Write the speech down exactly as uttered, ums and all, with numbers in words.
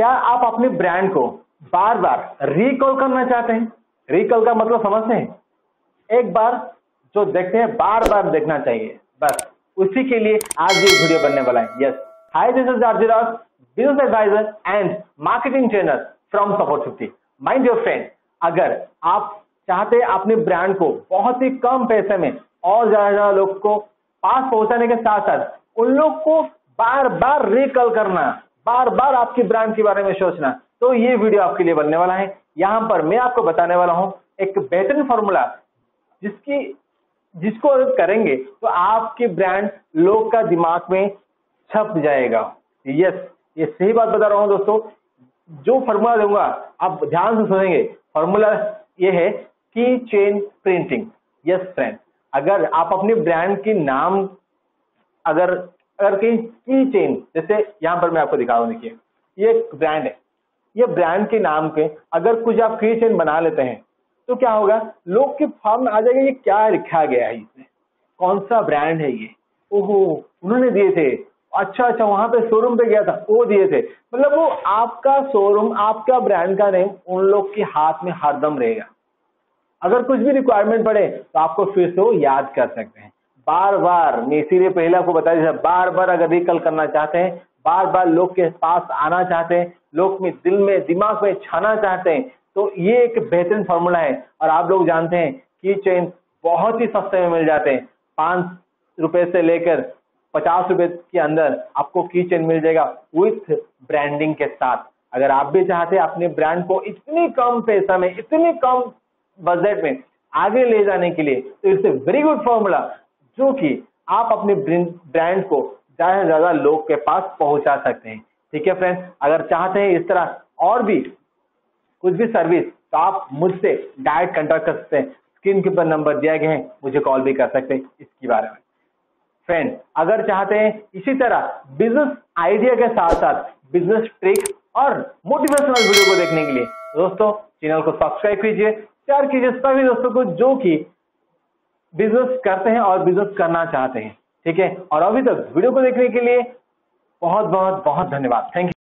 क्या आप अपने ब्रांड को बार बार रिकॉल करना चाहते हैं? रिकॉल का मतलब समझते हैं? एक बार जो देखते हैं बार बार देखना चाहिए, बस उसी के लिए आज ये वीडियो बनने वाला है। Yes, hi, this is RG Raj, business adviser and marketing trainer from Support Fifty. My dear friend, अगर आप चाहते हैं अपने ब्रांड को बहुत ही कम पैसे में और ज्यादा ज्यादा लोग को पास पहुंचाने के साथ साथ उन लोग को बार बार रिकॉल करना, बार बार आपके ब्रांड के बारे में सोचना, तो ये वीडियो आपके लिए बनने वाला है। यहां पर मैं आपको बताने वाला हूं एक बेहतरीन फॉर्मूला, जिसकी जिसको करेंगे तो आपके ब्रांड लोग का दिमाग में छप जाएगा। यस, ये सही बात बता रहा हूं दोस्तों। जो फॉर्मूला दूंगा आप ध्यान से सुनेंगे। फॉर्मूला ये है की चेन प्रिंटिंग। यस फ्रेंड, अगर आप अपने ब्रांड के नाम अगर अगर कहीं की चेन, जैसे यहां पर मैं आपको दिखा रहा हूं, देखिए ये एक ब्रांड है, ये ब्रांड के नाम पे अगर कुछ आप की चेन बना लेते हैं तो क्या होगा, लोग के फॉर्म में आ जाएगा ये क्या लिखा गया है, इसमें कौन सा ब्रांड है ये, ओहो उन्होंने दिए थे, अच्छा अच्छा वहां पे शोरूम पे गया था वो दिए थे। मतलब वो आपका शोरूम, आपका ब्रांड का नेम उन लोग के हाथ में हरदम रहेगा। अगर कुछ भी रिक्वायरमेंट पड़े तो आपको फिर से वो याद कर सकते हैं। बार बार, मैं इसीलिए पहले आपको बता दिया, बार बार अगर रिकॉल करना चाहते हैं, बार बार लोग के पास आना चाहते हैं, लोग में दिल में दिमाग में छाना चाहते हैं, तो ये एक बेहतरीन फॉर्मूला है। और आप लोग जानते हैं की चेन बहुत ही सस्ते में मिल जाते हैं। पांच रुपए से लेकर पचास रुपए के अंदर आपको की चेन मिल जाएगा विथ ब्रांडिंग के साथ। अगर आप भी चाहते हैं अपने ब्रांड को इतनी कम पैसा में, इतनी कम बजट में आगे ले जाने के लिए, तो it's a very good formula, जो कि आप अपने ब्रांड को ज्यादा से ज्यादा लोग के पास पहुंचा सकते हैं। ठीक है फ्रेंड्स, अगर चाहते हैं इस तरह और भी कुछ भी सर्विस, तो आप मुझसे डायरेक्ट कांटेक्ट कर सकते हैं। स्क्रीन के ऊपर नंबर दिया गया है, मुझे कॉल भी कर सकते हैं इसके बारे में। फ्रेंड, अगर चाहते हैं इसी तरह बिजनेस आइडिया के साथ साथ बिजनेस ट्रिक और मोटिवेशनल वीडियो को देखने के लिए दोस्तों चैनल को सब्सक्राइब कीजिए, शेयर कीजिए सभी दोस्तों को जो कि बिजनेस करते हैं और बिजनेस करना चाहते हैं। ठीक है, और अभी तक वीडियो को देखने के लिए बहुत बहुत बहुत धन्यवाद। Thank you.